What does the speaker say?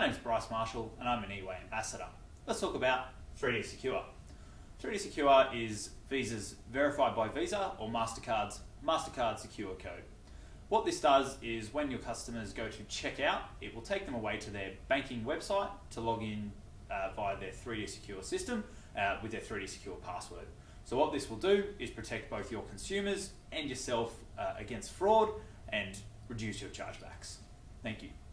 name's Bryce Marshall and I'm an eWay ambassador. Let's talk about 3D Secure. 3D Secure is Visa's Verified by Visa or MasterCard's MasterCard Secure Code. What this does is when your customers go to checkout, it will take them away to their banking website to log in via their 3D Secure system with their 3D Secure password. So what this will do is protect both your consumers and yourself against fraud and reduce your chargebacks. Thank you.